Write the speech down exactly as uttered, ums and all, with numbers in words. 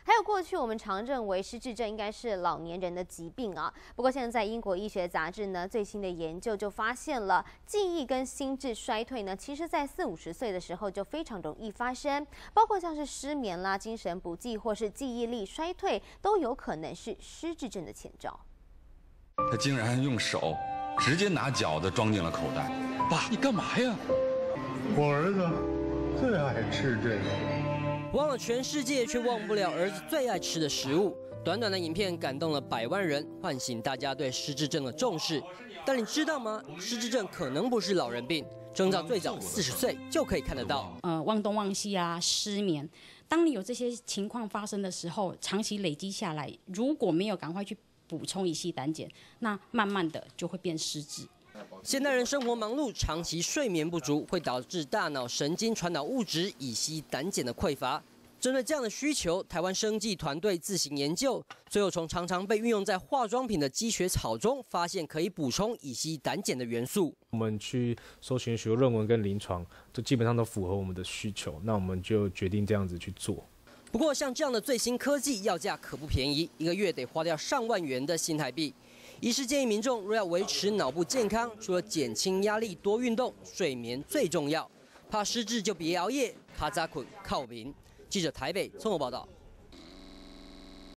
还有过去我们常认为失智症应该是老年人的疾病啊，不过现在在英国医学杂志呢最新的研究就发现了，记忆跟心智衰退呢，其实在四五十岁的时候就非常容易发生，包括像是失眠啦、精神不济或是记忆力衰退，都有可能是失智症的前兆。 他竟然用手直接拿饺子装进了口袋，爸，你干嘛呀？ 我儿子最爱吃这个。 忘了全世界，却忘不了儿子最爱吃的食物。短短的影片感动了百万人，唤醒大家对失智症的重视。但你知道吗？失智症可能不是老人病，征兆最早四十岁就可以看得到。 呃，忘东忘西啊，失眠。当你有这些情况发生的时候，长期累积下来，如果没有赶快去补充乙烯胆碱，那慢慢的就会变失智。 现代人生活忙碌，长期睡眠不足会导致大脑神经传导物质乙烯胆碱的匮乏。针对这样的需求，台湾生技团队自行研究，最后从常常被运用在化妆品的积雪草中，发现可以补充乙烯胆碱的元素。 我们去搜寻许多论文跟临床，就基本上都符合我们的需求，那我们就决定这样子去做。 不过，像这样的最新科技，要价可不便宜，一个月得花掉上万元的新台币。医师建议民众若要维持脑部健康，除了减轻压力、多运动，睡眠最重要。怕失智就别熬夜，卡扎捆靠眠。记者台北综合报道。